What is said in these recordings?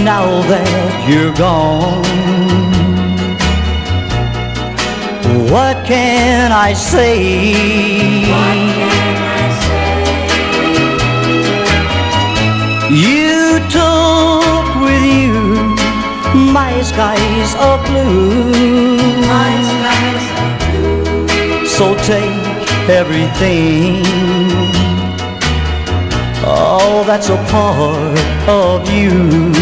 now that you're gone. What can I say? You took with you my skies of blue. So take everything, oh, that's a part of you.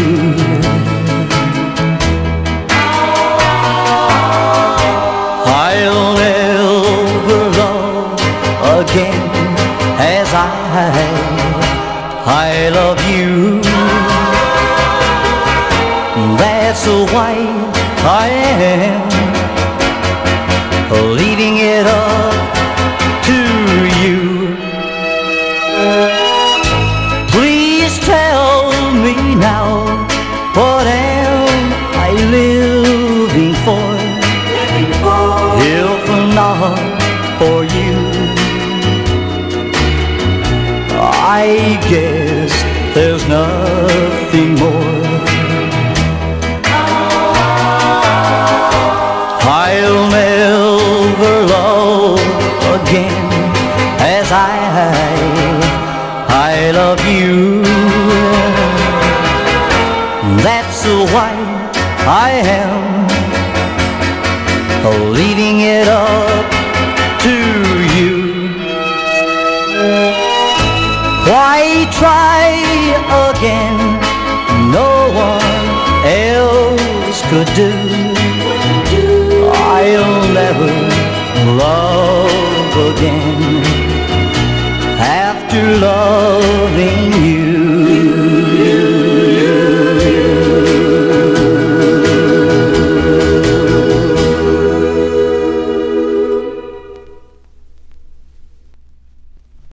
I'll never love again as I love you. That's why I am leaving it up to you. Please tell me now, what am I living for? If not for you, I guess there's nothing more. I'll never love again as I love you. That's why I am leaving it up to you. Why try again? No one else could do. I'll never love again after loving you.